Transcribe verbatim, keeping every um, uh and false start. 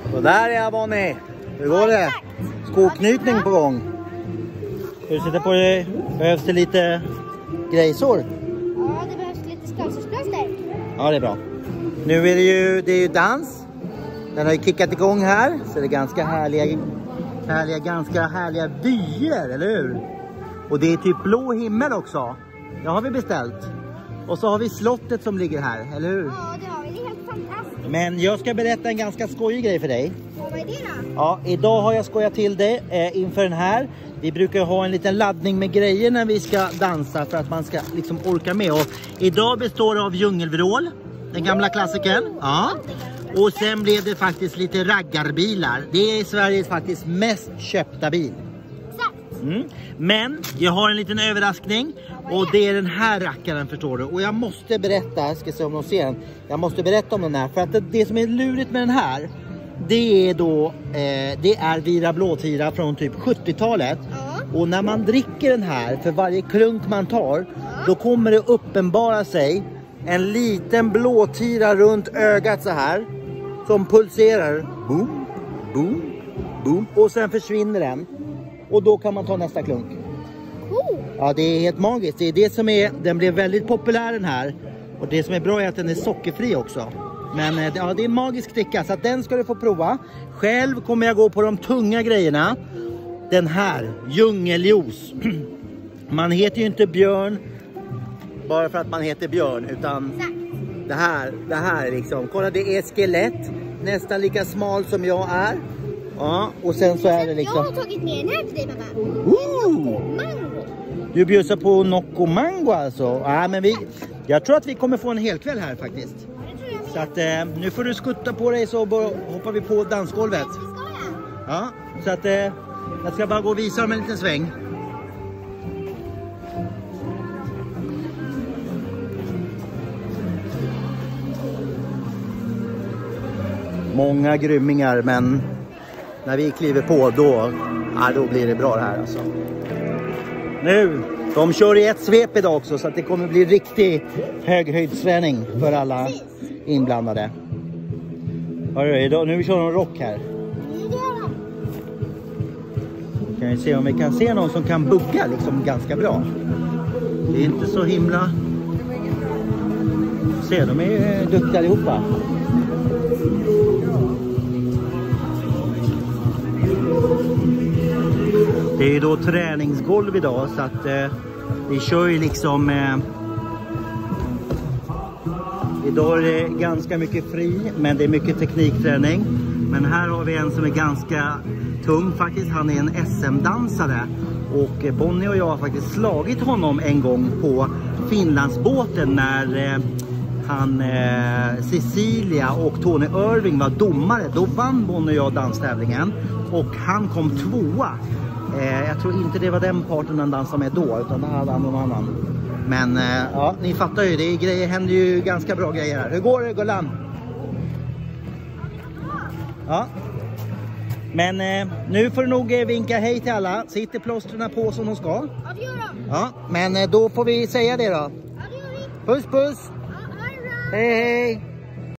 Och där är jag, Bonnie. Hur går det? Skoknytning på gång. Hur sitter på dig? Behövs det lite grejsor? Ja, det behövs lite skavsårsplåster. Ja, det är bra. Nu är det ju, det är ju dans. Den har ju kickat igång här. Så det är ganska härliga, härliga, ganska härliga vyer, eller hur? Och det är typ blå himmel också. Det har vi beställt. Och så har vi slottet som ligger här, eller hur? Ja, det har vi. Det är helt fantastiskt. Men jag ska berätta en ganska skojig grej för dig. Och vad är det då? Ja, idag har jag skojat till det eh, inför den här. Vi brukar ha en liten laddning med grejer när vi ska dansa för att man ska liksom orka med. Och idag består det av djungelvrål, den gamla klassikern. Ja. Och sen blev det faktiskt lite raggarbilar. Det är Sveriges faktiskt mest köpta bil. Mm. Men jag har en liten överraskning. Och det är den här rackaren, förstår du. Och jag måste berätta, ska se om de ser den. Jag måste berätta om den här. För att det, det som är lurigt med den här, det är då eh, det är Vira Blåtira från typ sjuttiotalet. Och när man dricker den här, för varje klunk man tar, då kommer det uppenbara sig en liten blåtira runt ögat så här, som pulserar. Boom, boom, boom. Och sen försvinner den. Och då kan man ta nästa klunk. Cool. Ja, det är helt magiskt. Det är det som är, den blev väldigt populär den här. Och det som är bra är att den är sockerfri också. Men ja, det är en magisk dricka, så att den ska du få prova. Själv kommer jag gå på de tunga grejerna. Den här, djungeljuice. Man heter ju inte Björn bara för att man heter Björn, utan det här, det här liksom. Kolla, det är skelett. Nästan lika smal som jag är. Ja, och sen så är det liksom... Jag har tagit med den här till dig, pappa. Ooh. Mango. Du bjussar på Nocco Mango alltså. Ja, men vi... Jag tror att vi kommer få en hel kväll här faktiskt. Så att eh, nu får du skutta på dig, så hoppar vi på dansgolvet. Ja, så att eh, jag ska bara gå och visa dem en liten sväng. Många grymmingar, men när vi kliver på då, ja, då blir det bra det här alltså. Nu, de kör i ett svep idag också, så att det kommer bli riktig höghöjdsträning för alla inblandade. Hörru, idag, nu kör de rock här. Kan vi se om vi kan se någon som kan bugga liksom ganska bra. Det är inte så himla... Se, de är duktiga allihopa. Det är ju då träningsgolv idag, så att eh, vi kör ju liksom... Eh, idag är det ganska mycket fri, men det är mycket teknikträning. Men här har vi en som är ganska tung faktiskt. Han är en S M-dansare. Och Bonnie och jag har faktiskt slagit honom en gång på Finlandsbåten när eh, han, eh, Cecilia och Tony Irving var domare. Då vann Bonnie och jag danstävlingen. Och han kom tvåa. Eh, jag tror inte det var den parten han dansade med då, utan det hade han någon annan. Men eh, ja, ni fattar ju, det är grejer, händer ju ganska bra grejer här. Hur går det, Gullan? Ja. Men eh, nu får du nog eh, vinka hej till alla. Sitter plåsterna på som de ska? Ja, det gör de. Ja, men eh, då får vi säga det då. Ja, det gör vi. Puss, puss. Ja, ha det bra. Hej, hej.